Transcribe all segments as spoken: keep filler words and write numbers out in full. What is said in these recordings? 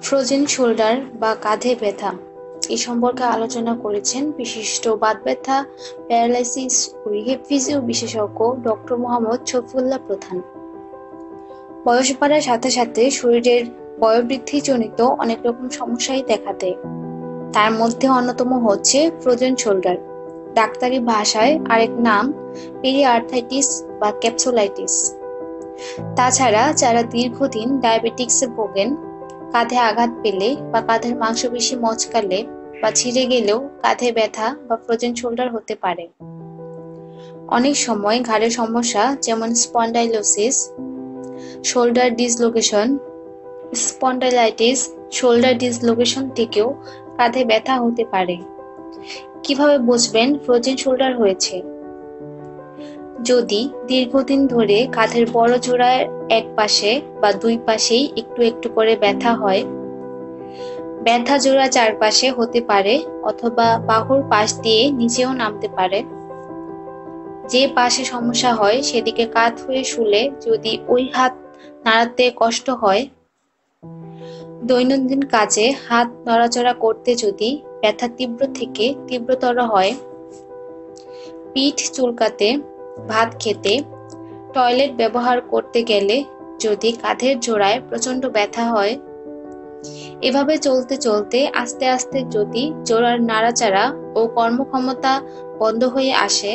Frozen shoulder বা কাঁধে ব্যথা এই সম্পর্কে আলোচনা করেছেন বিশিষ্ট বাত ব্যথা, প্যারালাইসিস ও রিহ্যাব ফিজিও বিশেষজ্ঞ ডক্টর মোহাম্মদ শফিউল্লাহ প্রধান। বয়স বাড়ার সাথে সাথে শরীরের বয়োবৃদ্ধিজনিত অনেক রকম সমস্যাই দেখা দেয়। তার মধ্যে অন্যতম হচ্ছে ফ্রোজেন শোল্ডার, ডাক্তারি ভাষায় আরেক নাম পেরিআর্থ্রাইটিস বা ক্যাপসুলাইটিস। তাছাড়া যারা দীর্ঘদিন ডায়াবেটিক্সে ভোগেন, কাঁধে আঘাত পেলে বা কাঁধের মাংসপেশি মচকালে বা ছিঁড়ে গেলেও কাঁধে ব্যথা বা ফ্রোজেন শোল্ডার হতে পারে। অনেক সময় ঘাড়ের সমস্যা যেমন spondylosis, shoulder dislocation, spondylitis, shoulder dislocation থেকেও কাঁধে ব্যথা হতে পারে। কিভাবে বুঝবেন ফ্রোজেন শোল্ডার হয়েছে? যদি দীর্ঘদিন ধরে কাঁধের বড় জোড়ার এক পাশে বা দুই পাশেই একটু একটু করে ব্যথা হয়, ব্যথা জোড়া চারপাশে হতে পারে অথবা বাহুর পাশ দিয়ে নিচেও নামতে পারে। যে পাশে সমস্যা হয় সেদিকে কাত হয়ে শুলে যদি ওই হাত নাড়াতে কষ্ট হয়, দৈনন্দিন কাজে হাত নড়াচড়া করতে যদি ব্যথা তীব্র থেকে তীব্রতর হয়, পিঠ চুলকাতে, ভাত খেতে, টয়লেট ব্যবহার করতে গেলে যদি কাঁধের জোড়ায় প্রচন্ড ব্যথা হয়, এভাবে চলতে চলতে আস্তে আস্তে যদি জোড়ার নাড়াচাড়া ও কর্মক্ষমতা বন্ধ হয়ে আসে,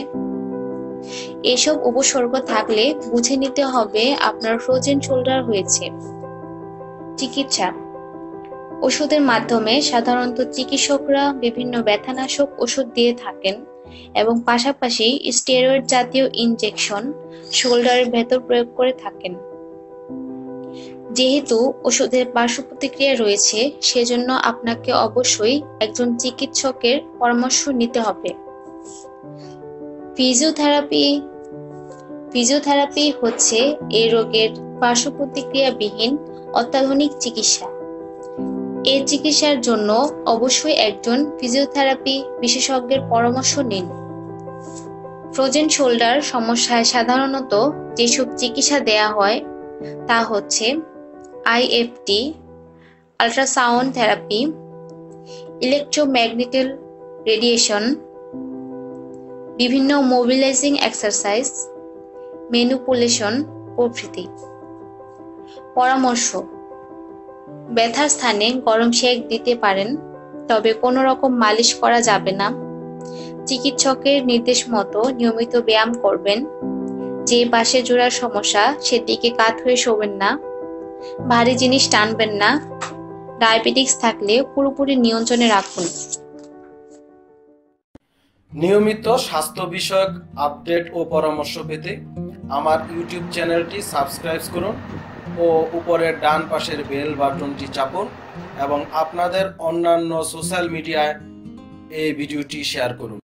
এসব উপসর্গ থাকলে বুঝে নিতে হবে আপনার ফ্রোজেন শোল্ডার হয়েছে। চিকিৎসা: ওষুধের মাধ্যমে সাধারণত চিকিৎসকরা বিভিন্ন ব্যথানাশক ওষুধ দিয়ে থাকেন এবং পাশাপাশি স্টেরয়েড জাতীয় ইনজেকশন শোল্ডারের ভেতর প্রয়োগ করে থাকেন। যেহেতু ওষুধের পার্শ্ব প্রতিক্রিয়া রয়েছে, সেজন্য আপনাকে অবশ্যই একজন চিকিৎসকের পরামর্শ নিতে হবে। ফিজিওথেরাপি ফিজিওথেরাপি হচ্ছে এই রোগের পার্শ্ব প্রতিক্রিয়াবিহীন অত্যাধুনিক চিকিৎসা। এই চিকিৎসার জন্য অবশ্যই একজন ফিজিওথেরাপি বিশেষজ্ঞের পরামর্শ নিন। ফ্রোজেন শোল্ডার সমস্যায় সাধারণত যেসব চিকিৎসা দেয়া হয় তা হচ্ছে IFT, ultrasound therapy, electromagnetic radiation, বিভিন্ন মোবিলাইজিং এক্সারসাইজ, ম্যানিপুলেশন প্রভৃতি। পরামর্শ: ব্যথার স্থানে গরম সেক দিতে পারেন, তবে কোনো রকম মালিশ করা যাবে না। চিকিৎসকের নির্দেশ মতো নিয়মিত ব্যায়াম করবেন। যে পাশে জোড়ার সমস্যা সেদিকে কাত হয়ে শোবেন না। ভারী জিনিস টানবেন না। ডায়াবেটিক্স থাকলে পুরোপুরি নিয়ন্ত্রণে রাখুন। নিয়মিত স্বাস্থ্য বিষয়ক আপডেট ও পরামর্শ পেতে আমার ইউটিউব চ্যানেলটি সাবস্ক্রাইব করুন ও উপরের ডান পাশের বেল বাটনটি চাপুন এবং আপনাদের অন্যান্য সোশ্যাল মিডিয়ায় এই ভিডিওটি শেয়ার করুন।